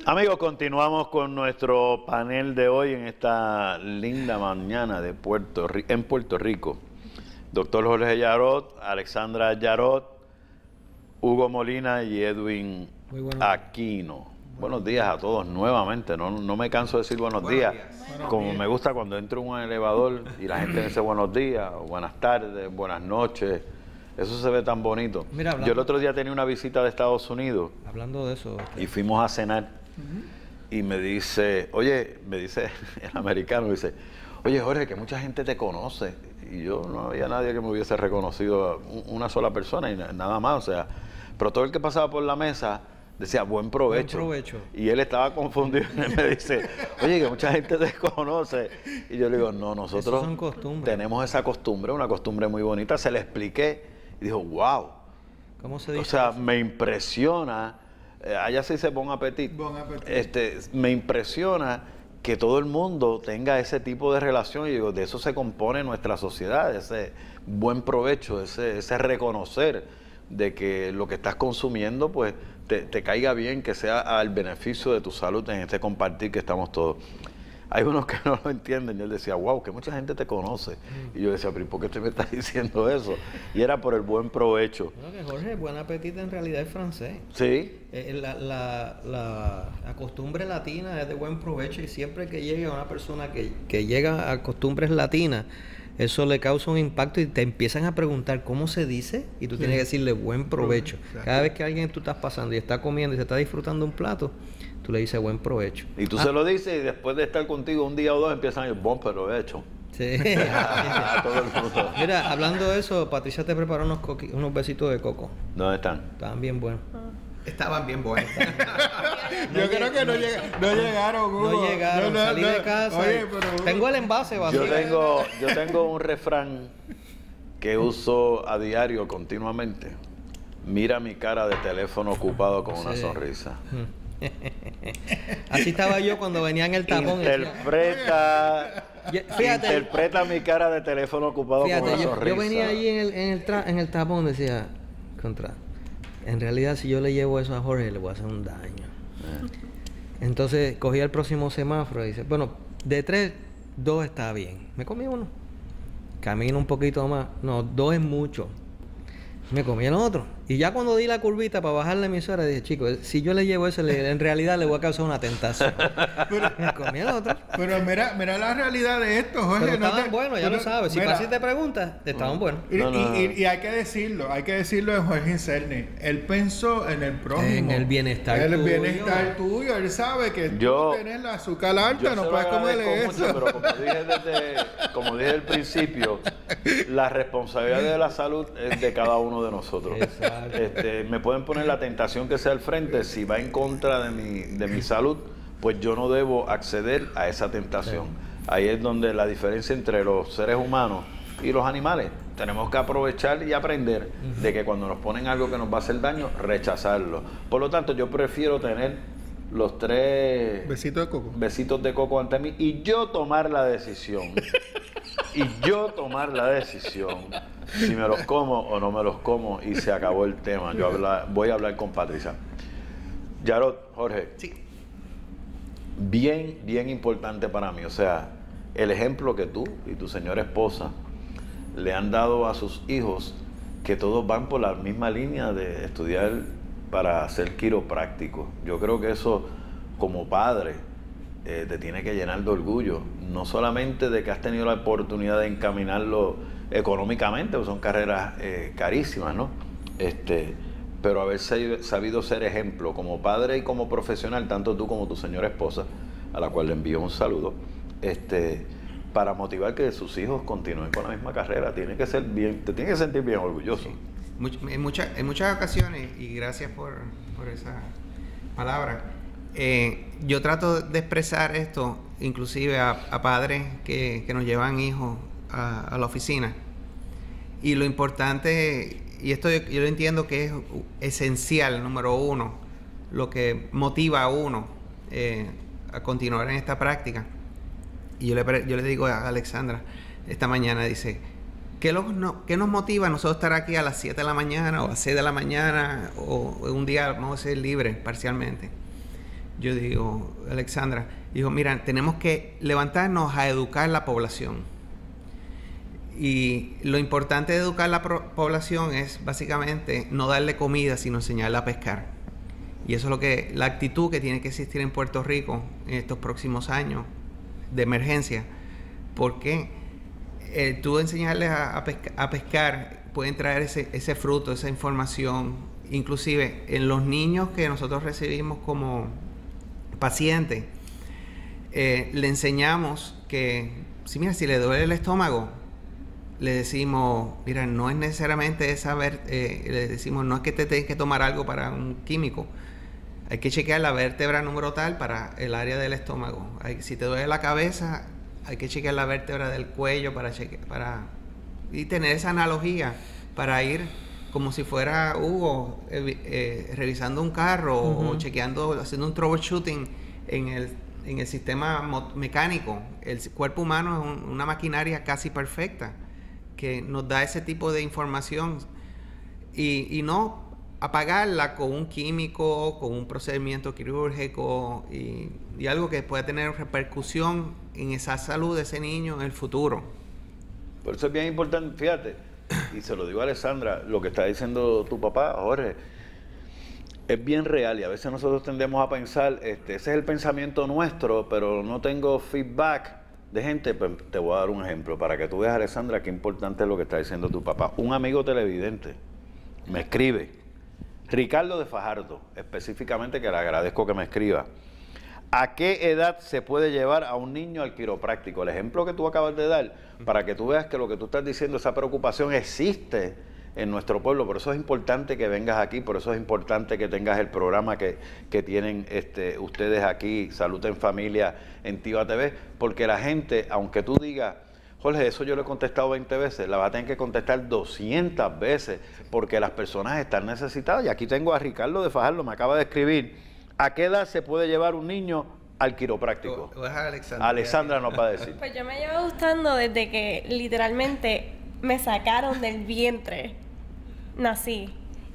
Amigos, continuamos con nuestro panel de hoy en esta linda mañana de en Puerto Rico. Doctor Jorge Yarot, Alexandra Yarot, Hugo Molina y Edwin Aquino. Buenos días a todos nuevamente. No me canso de decir buenos días. Como me gusta cuando entro en un elevador y la gente dice buenos días, buenas tardes, buenas noches. Eso se ve tan bonito. Mira, yo el otro día tenía una visita de Estados Unidos. Hablando de eso. Y fuimos a cenar. Y me dice, oye, me dice el americano, dice, oye Jorge, que mucha gente te conoce. Y yo no había nadie que me hubiese reconocido, una sola persona y nada más. O sea, pero todo el que pasaba por la mesa decía, buen provecho. Buen provecho. Y él estaba confundido y me dice, oye, que mucha gente te conoce. Y yo le digo, no, nosotros tenemos esa costumbre, una costumbre muy bonita. Se le expliqué y dijo, wow. ¿Cómo se dice? O sea, me impresiona. Allá se dice bon appetit. Bon appetit. Me impresiona que todo el mundo tenga ese tipo de relación y digo, de eso se compone nuestra sociedad, ese buen provecho, ese reconocer de que lo que estás consumiendo pues te caiga bien, que sea al beneficio de tu salud en este compartir que estamos todos. Hay unos que no lo entienden y él decía, wow, que mucha gente te conoce. Y yo decía, pero ¿por qué usted me está diciendo eso? Y era por el buen provecho. Bueno, que Jorge, buen apetito en realidad es francés. Sí. La costumbre latina es de buen provecho y siempre que llega una persona que llega a costumbres latinas, eso le causa un impacto y te empiezan a preguntar cómo se dice y tú tienes que decirle buen provecho. Cada vez que alguien tú estás pasando y está comiendo y se está disfrutando un plato, tú le dices buen provecho. Y tú se lo dices y después de estar contigo un día o dos empiezan a decir buen provecho. Sí. Todo el mundo. Mira, hablando de eso, Patricia te preparó unos besitos de coco. ¿Dónde están? Estaban bien buenos. Estaban bien buenos. Yo creo que no llegaron, Hugo. No llegaron, salí de casa. Oye, pero... Tengo el envase vacío. Yo tengo un refrán que uso a diario continuamente. Mira mi cara de teléfono ocupado con una sonrisa. Así estaba yo cuando venía en el tapón. Interpreta mi cara de teléfono ocupado con una sonrisa. Yo venía ahí en el tapón, decía, en realidad si yo le llevo eso a Jorge le voy a hacer un daño. Entonces cogí el próximo semáforo y dice, bueno, de 3, 2 está bien. Me comí uno. Camino un poquito más. No, 2 es mucho. Me comí el otro. Y ya cuando di la curvita para bajar la emisora, dije, chicos, si yo le llevo eso, en realidad le voy a causar una tentación. Me comí el otro. Pero mira la realidad de esto, Jorge. Pero estaban buenos, ya lo sabes. Si Pasi te pregunta, estaban buenos. Y hay que decirlo de Jorge Incerni. Él pensó en el prójimo. En el bienestar tuyo. En el bienestar tuyo. Él sabe que tú tienes la azúcar alta, no puedes comerle eso. Mucho, pero como dije al principio, la responsabilidad de la salud es de cada uno de nosotros. Me pueden poner la tentación que sea al frente, si va en contra de mi salud, pues yo no debo acceder a esa tentación. Ahí es donde la diferencia entre los seres humanos y los animales. Tenemos que aprovechar y aprender de que cuando nos ponen algo que nos va a hacer daño, rechazarlo. Por lo tanto, yo prefiero tener los 3 besitos de coco ante mí y yo tomar la decisión. Si me los como o no me los como, y se acabó el tema. Voy a hablar con Patricia. Yarot, Jorge. Sí. Bien importante para mí. O sea, el ejemplo que tú y tu señora esposa le han dado a sus hijos, que todos van por la misma línea de estudiar para ser quiropráctico. Yo creo que eso, como padre, te tiene que llenar de orgullo. No solamente de que has tenido la oportunidad de encaminarlo económicamente, pues son carreras carísimas, ¿no? Pero haber sabido ser ejemplo como padre y como profesional, tanto tú como tu señora esposa, a la cual le envío un saludo, para motivar que sus hijos continúen con la misma carrera. Te tiene que sentir bien orgulloso. Sí. En muchas ocasiones, y gracias por esa palabra, yo trato de expresar esto inclusive a padres que nos llevan hijos a la oficina, y lo importante, y esto yo lo entiendo que es esencial, número 1, lo que motiva a uno a continuar en esta práctica. Y yo le digo a Alexandra esta mañana, dice, ¿qué nos motiva a nosotros estar aquí a las 7 de la mañana o a las 6 de la mañana o un día vamos a ser libres parcialmente? yo digo, Alexandra, dijo, mira, tenemos que levantarnos a educar la población. Y lo importante de educar la población es básicamente no darle comida, sino enseñarle a pescar. Y eso es lo que, la actitud que tiene que existir en Puerto Rico en estos próximos años de emergencia. Porque tú enseñarles a pescar pueden traer ese fruto, esa información. Inclusive en los niños que nosotros recibimos como pacientes, le enseñamos que, mira, si le duele el estómago, le decimos, mira, no es necesariamente le decimos, no es que te tengas que tomar algo para un químico. Hay que chequear la vértebra número tal para el área del estómago. Si te duele la cabeza, hay que chequear la vértebra del cuello y tener esa analogía para ir como si fuera Hugo revisando un carro o chequeando, haciendo un troubleshooting en el sistema mecánico. El cuerpo humano es una maquinaria casi perfecta que nos da ese tipo de información y no apagarla con un químico, con un procedimiento quirúrgico y algo que pueda tener repercusión en esa salud de ese niño en el futuro. Por eso es bien importante, fíjate, y se lo digo a Alexandra, lo que está diciendo tu papá, Jorge, es bien real y a veces nosotros tendemos a pensar, ese es el pensamiento nuestro, pero no tengo feedback de gente. Pues te voy a dar un ejemplo para que tú veas, Alexandra, qué importante es lo que está diciendo tu papá. Un amigo televidente me escribe, Ricardo de Fajardo, específicamente, que le agradezco que me escriba. ¿A qué edad se puede llevar a un niño al quiropráctico? El ejemplo que tú acabas de dar, para que tú veas que lo que tú estás diciendo, esa preocupación existe en nuestro pueblo. Por eso es importante que vengas aquí, por eso es importante que tengas el programa que tienen ustedes aquí, Salud en Familia, en Tiva TV, porque la gente, aunque tú digas, Jorge, eso yo lo he contestado 20 veces, la va a tener que contestar 200 veces, porque las personas están necesitadas. Y aquí tengo a Ricardo de Fajardo, me acaba de escribir, ¿a qué edad se puede llevar un niño al quiropráctico? Alexandra nos va a decir. Pues yo me llevo gustando desde que literalmente me sacaron del vientre, nací.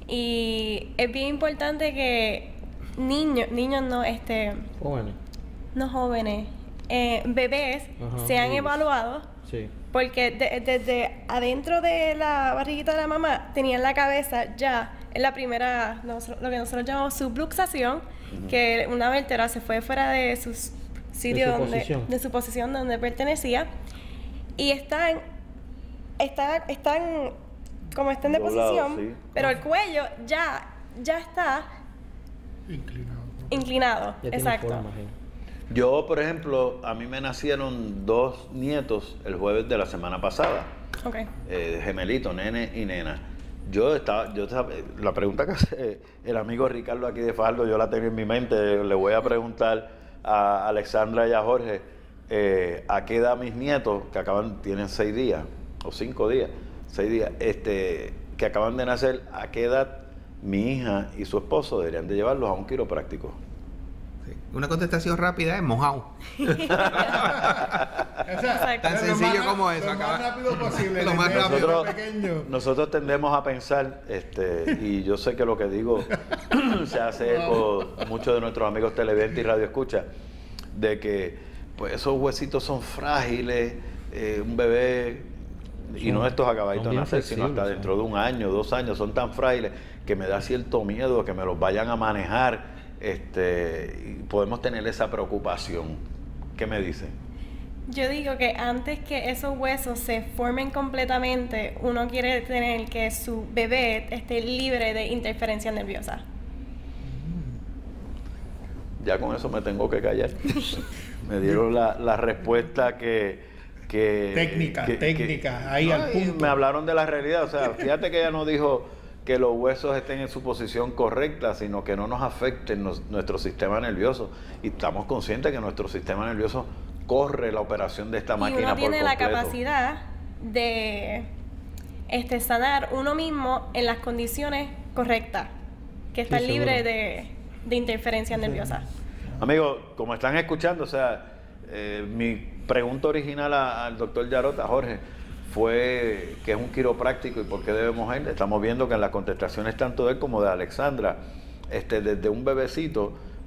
Y es bien importante que niños no, Jóvenes. no jóvenes, bebés sean evaluados. Sí. Porque desde adentro de la barriguita de la mamá tenían la cabeza ya en la primera, lo que nosotros llamamos subluxación, que una vértebra se fue fuera de su sitio, de su posición donde pertenecía, y están como están de posición, sí. Pero el cuello ya está inclinado. Exacto. Forma, sí. Yo, por ejemplo, a mí me nacieron 2 nietos el jueves de la semana pasada. Okay. Gemelitos, nene y nena. La pregunta que hace el amigo Ricardo aquí de Fajardo, yo la tengo en mi mente. Le voy a preguntar a Alexandra y a Jorge, ¿a qué edad mis nietos, que tienen 6 días, o 5 días, 6 días, que acaban de nacer, a qué edad mi hija y su esposo deberían de llevarlos a un quiropráctico? Una contestación rápida es mojado. Tan sencillo como eso. Lo más rápido posible. Lo más rápido. Nosotros tendemos a pensar, y yo sé que lo que digo se hace eco muchos de nuestros amigos televidentes y radioescuchas, de que pues esos huesitos son frágiles, un bebé, y no estos acabaditos de nacer, sino hasta dentro de 1 año, 2 años, son tan frágiles que me da cierto miedo que me los vayan a manejar. Y podemos tener esa preocupación. ¿Qué me dicen? Yo digo que antes que esos huesos se formen completamente, uno quiere tener que su bebé esté libre de interferencia nerviosa. Ya con eso me tengo que callar. Me dieron la respuesta técnica, ahí al punto. Me hablaron de la realidad. O sea, fíjate que ella no dijo que los huesos estén en su posición correcta, sino que no nos afecten nuestro sistema nervioso. Y estamos conscientes que nuestro sistema nervioso corre la operación de esta máquina por completo. Y uno tiene la capacidad de sanar uno mismo en las condiciones correctas, que están libres de interferencia nerviosa. Amigos, como están escuchando, o sea, mi pregunta original al doctor Yarota, Jorge, fue que es un quiropráctico y por qué debemos ir. Estamos viendo que en las contestaciones tanto de él como de Alexandra, desde un bebecito,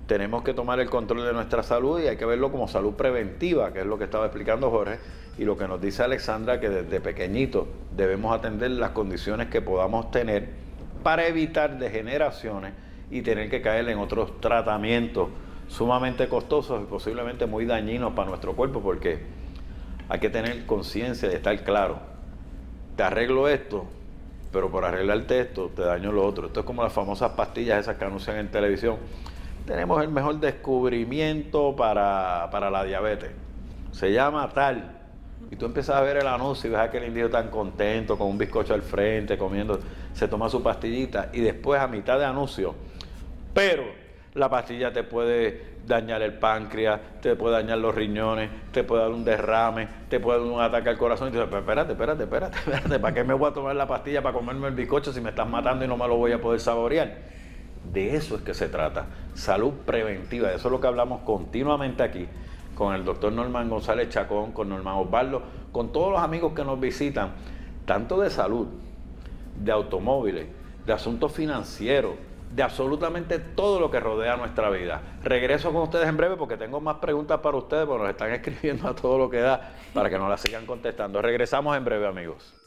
tenemos que tomar el control de nuestra salud y hay que verlo como salud preventiva, que es lo que estaba explicando Jorge, y lo que nos dice Alexandra, que desde pequeñito debemos atender las condiciones que podamos tener para evitar degeneraciones y tener que caer en otros tratamientos sumamente costosos y posiblemente muy dañinos para nuestro cuerpo, porque hay que tener conciencia de estar claro. Te arreglo esto, pero por arreglarte esto te daño lo otro. Esto es como las famosas pastillas esas que anuncian en televisión. Tenemos el mejor descubrimiento para la diabetes. Se llama tal. Y tú empiezas a ver el anuncio y ves a aquel indio tan contento, con un bizcocho al frente, comiendo, se toma su pastillita y después a mitad de anuncio, pero la pastilla te puede dañar el páncreas, te puede dañar los riñones, te puede dar un derrame, te puede dar un ataque al corazón. Y tú dices, espérate, ¿para qué me voy a tomar la pastilla para comerme el bizcocho si me estás matando y no me lo voy a poder saborear? De eso es que se trata, salud preventiva. Eso es lo que hablamos continuamente aquí con el doctor Norman González Chacón, con Norman Osvaldo, con todos los amigos que nos visitan, tanto de salud, de automóviles, de asuntos financieros, de absolutamente todo lo que rodea nuestra vida. Regreso con ustedes en breve porque tengo más preguntas para ustedes, porque nos están escribiendo a todo lo que da para que nos las sigan contestando. Regresamos en breve, amigos.